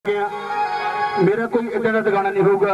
मेरा कोई इतना का गाना नहीं होगा।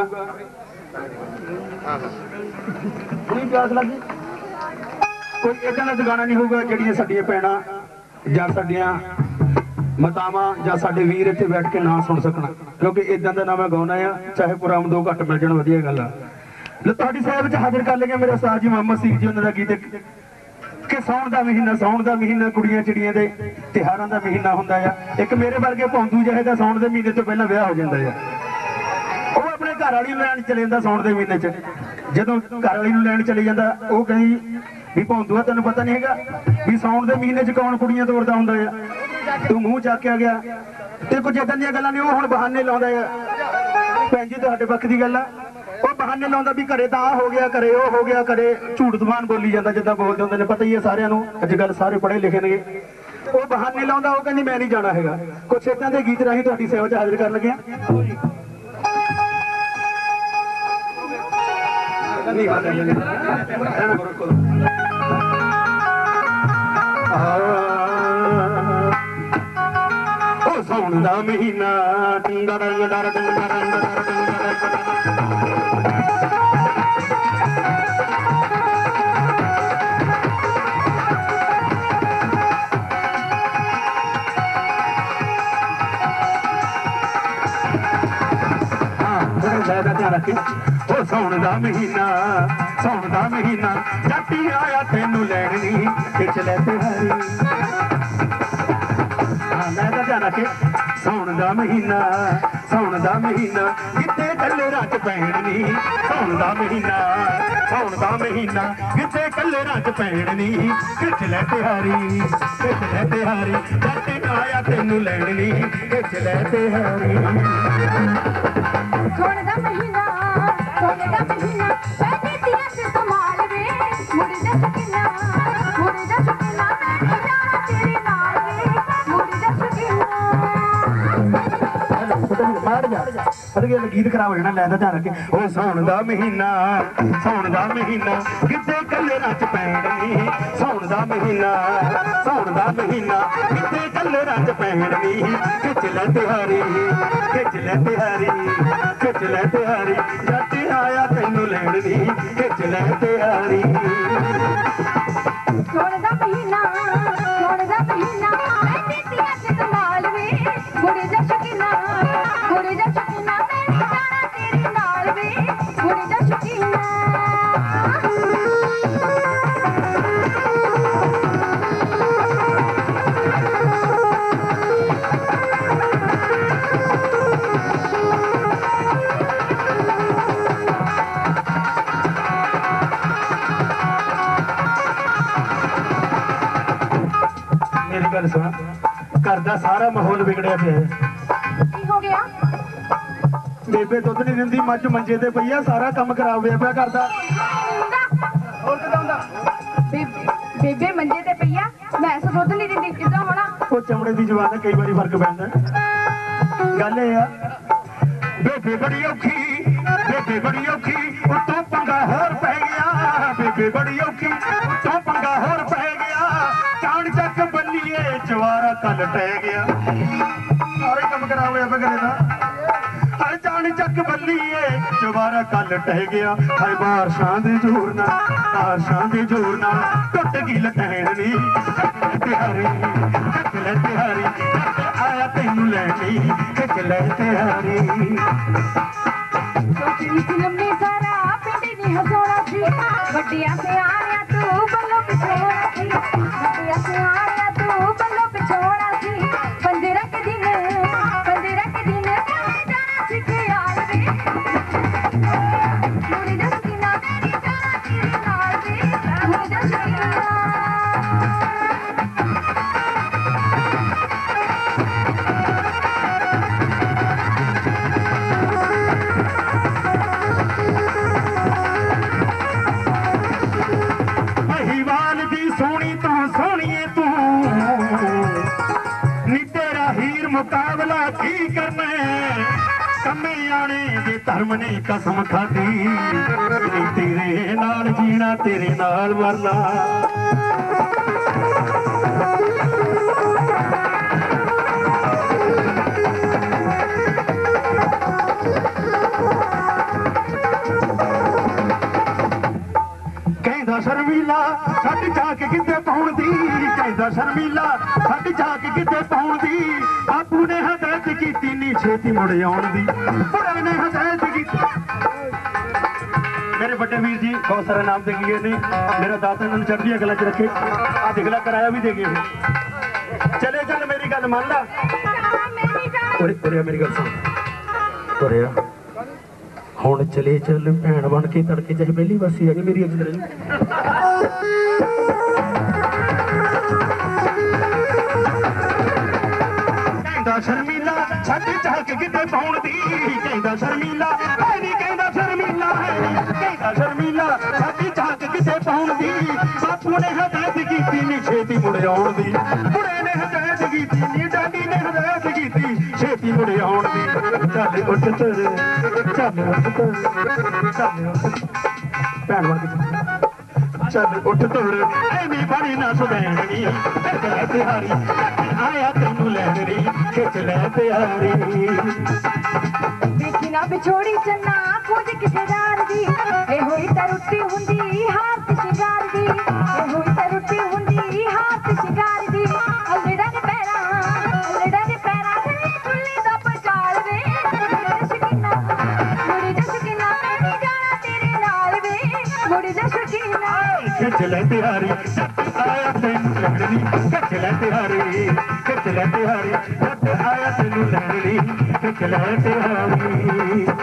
कोई इतना का गाना नहीं होगा ਜਿਹੜੀਆਂ ਸਾਡੀਆਂ ਭੈਣਾਂ ਜਾਂ ਸਾਡੀਆਂ ਮਾਤਾਵਾਂ ਜਾਂ ਸਾਡੇ ਵੀਰ ਇੱਥੇ ਬੈਠ ਕੇ ਨਾ ਸੁਣ ਸਕਣ, ਕਿਉਂਕਿ ਇਦਾਂ ਦਾ ਨਾ ਮੈਂ ਗਾਉਣਾ ਆ, ਚਾਹੇ ਪੁਰਾਮ ਦੋ ਘੱਟ ਮਿਲ ਜਾਣ, ਵਧੀਆ ਗੱਲ ਆ। ਤੁਹਾਡੀ ਸਾਹਿਬ ਵਿੱਚ ਹਾਜ਼ਰ ਕਰ ਲਈਏ ਮੇਰੇ ਉਸਤਾਦ ਜੀ ਮੁਹੰਮਦ ਸਿੰਘ ਜੀ, ਉਹਨਾਂ ਦਾ ਗੀਤ ਕਿ ਸਾਉਣ ਦਾ ਮਹੀਨਾ ਕੁੜੀਆਂ ਚਿੜੀਆਂ ਦੇ ਤਿਉਹਾਰਾਂ ਦਾ ਮਹੀਨਾ ਹੁੰਦਾ ਆ। ਇੱਕ ਮੇਰੇ ਵਰਗੇ ਭੌਂਦੂ ਜਿਹੇ ਦਾ ਸਾਉਣ ਦੇ ਮਹੀਨੇ ਤੋਂ ਪਹਿਲਾਂ ਵਿਆਹ ਹੋ ਜਾਂਦਾ ਆ। ਉਹ ਆਪਣੇ ਘਰ ਵਾਲੀ ਨੂੰ ਲੈਣ ਚਲੇ ਜਾਂਦਾ ਸਾਉਣ ਦੇ ਮਹੀਨੇ 'ਚ। ਜਦੋਂ ਘਰ ਵਾਲੀ ਨੂੰ ਲੈਣ ਚਲੇ ਜਾਂਦਾ, ਉਹ ਕਹਿੰਦੀ ਵੀ ਭੌਂਦੂਆ ਤੈਨੂੰ ਪਤਾ ਨਹੀਂ ਹੈਗਾ ਵੀ ਸਾਉਣ ਦੇ ਮਹੀਨੇ 'ਚ ਕੌਣ ਕੁੜੀਆਂ ਤੋਰਦਾ ਹੁੰਦਾ ਆ, ਤੂੰ ਮੂੰਹ ਚੱਕ ਕੇ ਆ ਗਿਆ। ਤੇ ਕੁਝ ਏਦਾਂ ਦੀਆਂ ਗੱਲਾਂ ਨੇ ਉਹ ਹੁਣ ਬਹਾਨੇ ਲਾਉਂਦਾ ਆ। ਭੈਣ ਜੀ ਤੁਹਾਡੇ ਪੱਖ ਦੀ ਗੱਲ ਆ, ਉਹ ਬਹਾਨੇ ਲਾਉਂਦਾ ਵੀ ਘਰੇ ਤਾਂ ਆ ਹੋ ਗਿਆ, ਘਰੇ ਉਹ ਹੋ ਗਿਆ, ਘਰੇ ਝੂਠ ਜ਼ਬਾਨ ਬੋਲੀ ਜਾਂਦਾ ਜਿੱਦਾਂ ਬੋਲਦੇ ਹੁੰਦੇ ਨੇ, ਪਤਾ ਹੀ ਹੈ ਸਾਰਿਆਂ ਨੂੰ, ਅੱਜ ਕੱਲ੍ਹ ਸਾਰੇ ਪੜ੍ਹੇ ਲਿਖੇ ਨੇ। ਉਹ ਬਹਾਨੇ ਲਾਉਂਦਾ, ਉਹ ਕਹਿੰਦੀ ਮੈਂ ਨਹੀਂ ਜਾਣਾ ਹੈਗਾ। ਕੁਛ ਏਦਾਂ ਦੇ ਗੀਤ ਰਾਹੀਂ ਤੁਹਾਡੀ ਸੇਵਾ 'ਚ ਹਾਜ਼ਰ ਕਰਨ ਲੱਗੇ ਆ। ਉਹ ਸਾਉਣ ਦਾ ਮਹੀਨਾ ਧਿਆਨ ਰੱਖੇ। ਉਹ ਸਾਉਣ ਦਾ ਮਹੀਨਾ ਜੱਟੀ ਆਇਆ ਤੈਨੂੰ ਲੈਣ ਨੀ ਖਿੱਚ ਲੈ ਤਿਹਾਰੀ। ਮੈਂ ਤਾਂ ਧਿਆਨ ਰੱਖੇ। ਸਾਉਣ ਦਾ ਮਹੀਨਾ ਕਿਤੇ ਕੱਲੇ ਰਾਤ ਪੈਣ ਨੀ। ਸਾਉਣ ਦਾ ਮਹੀਨਾ ਕਿਤੇ ਕੱਲੇ ਰਾਤ ਪੈਣ ਨੀ ਖਿੱਚ ਲੈ ਤਿਹਾਰੀ। ਜੱਟੀ ਆਇਆ ਤੈਨੂੰ ਲੈਣ ਨੀ ਖਿੱਚ ਲੈ ਤਿਹਾਰੀ। ਸੋਹਣ ਦਾ ਮਹੀਨਾ ਪੈਦੀ ਤੀਆਂ ਤੇ ਸੰਭਾਲ ਵੇ ਮੁੜੀ ਦਾ ਸ਼ਕੀਨਾ ਮੈਂ ਜਾਣਾ ਤੇਰੇ ਨਾਲ ਵੇ ਮੁੜੀ ਦਾ ਸ਼ਕੀਨਾ। ਗੀਤ ਖਰਾਬ ਹੋ ਜਾਣਾ, ਲੈ ਦਾ ਧਿਆਨ ਰੱਖੇ। ਉਹ ਸਾਉਣ ਦਾ ਮਹੀਨਾ ਕਿਤੇ ਕੱਲੇ ਰਾਤ ਪੈਣ ਨੀ। ਸਾਉਣ ਦਾ ਮਹੀਨਾ ਕਿਤੇ ਕੱਲੇ ਰਾਤ ਪੈਣ ਨੀ ਖਿੱਚ ਲੈ ਤਿਹਾਰੀ। ਜੱਟ ਆਇਆ ਤੈਨੂੰ ਲੈਣ ਨੀ ਖਿੱਚ ਲੈ ਤਿਹਾਰੀ। ਸੋਹਣ ਦਾ ਮਹੀਨਾ ਪੈਦੀ ਤੀਆਂ ਤੇ ਸੰਭਾਲ ਵੇ ਮੁੜੀ ਦਾ ਸ਼ਕੀਨਾ ਮੈਂ ਜਾਣਾ ਤੇਰੇ ਨਾਲ ਵੇ ਮੁੜੀ ਦਾ ਸ਼ਕੀਨਾ। ਮੇਰੀ ਗੱਲ ਸੁਣ, ਘਰ ਦਾ ਸਾਰਾ ਮਾਹੌਲ ਵਿਗੜਿਆ ਪਿਆ। ਕੀ ਹੋ ਗਿਆ? ਬੇਬੇ ਦੁੱਧ ਨਹੀਂ ਦਿੰਦੀ, ਮੱਝ ਮੰਜੇ ਤੇ ਪਈ ਆ, ਸਾਰਾ ਕੰਮ ਖਰਾਬ ਹੋਇਆ ਪਿਆ ਘਰ ਦਾ। ਹੋਰ ਕਿਦਾਂ ਹੁੰਦਾ? ਬੇਬੇ ਮੰਜੇ ਤੇ ਪਈ ਆ, ਮੈਂ ਦੁੱਧ ਨਹੀਂ ਦਿੰਦੀ, ਕਿਦਾਂ ਹੋਣਾ? ਉਹ ਚਮੜੇ ਦੀ ਜਵਾਨ ਹੈ, ਕਈ ਵਾਰੀ ਫਰਕ ਪੈਂਦਾ। ਗੱਲ ਇਹ ਆ, ਬੇਬੇ ਬੜੀ ਔਖੀ ਉੱਤੋਂ ਪੰਗਾ ਹੋਰ ਪੈ ਗਿਆ। ਬੇਬੇ ਬੜੀ ਔਖੀ ਉੱਤੋਂ ਪੰਗਾ ਹੋਰ ਪੈ ਗਿਆ। ਚਾਣ ਚੱਕ ਬੰਨੀਏ ਜਵਾਰਾ ਕੱਲ ਟਹਿ ਗਿਆ। ਸਾਰੇ ਕੰਮ ਖਰਾਬ ਹੋਇਆ ਪਿਆ ਘਰੇ ਦਾ। ਹਰ ਚਾਣ ਚੱਕ ਬੰਨੀਏ ਜਵਾਰਾ ਕੱਲ ਟਹਿ ਗਿਆ। ਹਾਏ ਬਾਰਸ਼ਾਂ ਦੇ ਜ਼ੋਰ ਨਾਲ ਟੁੱਟ ਗਈ ਲਟਹਿਣ ਨੀ ਤਿਹਾਰੀ। ਆਇਆ ਤੈਨੂੰ ਲੈਣੀ ਖਿੱਚ ਲੈ ਤਿਹਾਰੀ। ਲੰਮੀ ਸਾਰਾ ਪਿੰਡ ਨੀ ਹਸਾਉਣਾ ਸੀ, ਵੱਡਿਆਂ ਸਿਆਣਿਆਂ ਤੂੰ ਬੱਲੋਂ ਪਿਛੋੜਾ ਸੀ। ਪੰਦਰਾਂ ਕੁ ਦਿਨ ਜਾਣਾ ਸਿੱਖ ਯਾਰ ਵੇ ਮੁੜੀ ਦਾ ਸ਼ਕੀਨਾ ਮੇਰੀ ਜਾਣਾ ਤੇਰੇ ਨਾਲ ਵੇ ਮੁੜੀ ਦਾ ਸ਼ਕੀਨਾ। ਮਹੀਵਾਲ ਦੀ ਸੋਹਣੀ ਤੂੰ ਸੋਹਣੀਏ ਤੂੰ ਨੀ ਤੇਰਾ ਹੀਰ ਮੁਕਾਬਲਾ ਕੀ ਕਰਨਾ। ਕੰਮੇ ਆਣੇ ਦੇ ਧਰਮ ਨੇ ਕਸਮ ਖਾਦੀ, ਨੀ ਤੇਰੇ ਨਾਲ ਜੀਣਾ ਤੇਰੇ ਨਾਲ ਮਰਨਾ। ਝਾਕ ਕਿਤੇ ਪਾਉਣ ਦੀ ਕਹਿੰਦਾ ਸ਼ਰਮੀਲਾ ਸਾਡੀ ਝਾਕ ਕਿਤੇ ਪਾਉਣ ਦੀ ਬਾਪੂ ਨੇ ਹਦਾਇਤ ਕੀਤੀ ਨੀ ਛੇਤੀ ਮੁੜ ਆਉਣ ਦੀ ਬੁੜੇ ਨੇ ਹਦਾਇਤ ਕੀਤੀ ਮੇਰੇ ਵੱਡੇ ਵੀਰ ਜੀ ਬਹੁਤ ਸਾਰੇ ਨਾਮ ਦੇ ਗਏ ਨੇ ਮੇਰਾ ਦਾਤਾ ਇਹਨਾਂ ਨੂੰ ਚੜ੍ਹਦੀਆਂ ਗੱਲਾਂ 'ਚ ਰੱਖੇ ਆ ਦਿਖਲਾ ਕਰਾਇਆ ਵੀ ਦੇ ਗਏ ਚਲੇ ਚੱਲ ਮੇਰੀ ਗੱਲ ਮੰਨ ਲਾ ਉਰੇ ਮੇਰੀ ਗੱਲ ਸੁਣ ਤੁਰਿਆ ਹੁਣ ਚਲੇ ਚੱਲ ਭੈਣ ਬਣ ਕੇ ਤੜਕੇ ਚਾਹੇ ਪਹਿਲੀ ਵਾਸੀ ਆ ਜੀ ਮੇਰੀ ਇੱਜ਼ਤ ਰਹੀ ਕਹਿੰਦਾ ਸ਼ਰਮੀਲਾ ਛੱਡ ਝਾਕ ਕਿਤੇ ਪਾਉਣ ਦੀ ਕਹਿੰਦਾ ਸ਼ਰਮੀਲਾ ਹੈ ਨਹੀਂ ਕਹਿੰਦਾ ਸ਼ਰਮੀਲਾ ਹੈ ਨਹੀਂ ਕਹਿੰਦਾ ਸ਼ਰਮੀਲਾ ਛੱਡ ਝਾਕ ਕਿਤੇ ਪਾਉਣ ਦੀ ਬਾਪੂ ਨੇ ਹਦਾਇਤ ਕੀਤੀ ਨੀ ਛੇਤੀ ਮੁੜ ਆਉਣ ਦੀ ਬੁੜੇ ਨੇ ਹਦਾਇਤ ਕੀਤੀ ਨੀ ਡਾਡੀ ਨੇ ਹਦਾਇਤ ਕੀਤੀ ਛੇਤੀ ਮੁੜ ਆਉਣ ਦੀ ਚੱਲ ਉੱਠ ਤੁਰ ਚੱਲ ਉੱਠ ਤੁਰ ਚੱਲ ਉੱਠ ਭੈਣ ਬਣ ਕੇ ਚੱਲ ਉੱਠ ਤੁਰ ਐਵੇਂ ਬਣੀ ਨਾ ਸੁਧੈਣੀ ਖਿੱਚ ਲੈ ਤਿਆਰੀ ਆਇਆ ਤੈਨੂੰ ਲੈਣ ਰੀ ਖਿੱਚ ਲੈ ਤਿਆਰੀ ਵੇਖੀ ਨਾ ਵਿਛੋੜੀ ਚੰਨਾ ਕੁਝ ਕਿਸੇ ਯਾਰ ਦੀ ਇਹ ਹੋਈ ਤਾਂ ਰੁੱਤੀ ਹੁੰਦੀ ਹਾਰ ਤੇ ਸ਼ਿੰਗਾਰ ਦੀ ਇਹ ਹੋਈ ਤਾਂ ਰੁੱਤੀ ਹੁੰਦੀ ਹਾਰ ਤੇ ਸ਼ਿੰਗਾਰ ਦੀ ਅਲੜਾ ਦੇ ਪੈਰਾਂ ਤੇ ਖੁੱਲੀ ਦਾ ਪਚਾਲ ਵੇ ਮੁੜੀ ਜਾ ਸ਼ਕੀਨਾ ਮੈਂ ਨਹੀਂ ਜਾਣਾ ਤੇਰੇ ਨਾਲ ਵੇ ਮੁੜੀ ਜਾ ਸ਼ਕੀਨਾ ਖਿੱਚ ਲੈ ਤਿਆਰੀ ਆਇਆ ਤੈਨੂੰ ਲੈਣ ਰੀ ਖਿੱਚ ਲੈ ਤਿਆਰੀ ਖਿੱਚ ਲੈ ਤਿਆਰੀ ਆਇਆ ਤੈਨੂੰ ਲੈਣ ਰੀ ਖਿੱਚ ਲੈ ਤਿਆਰੀ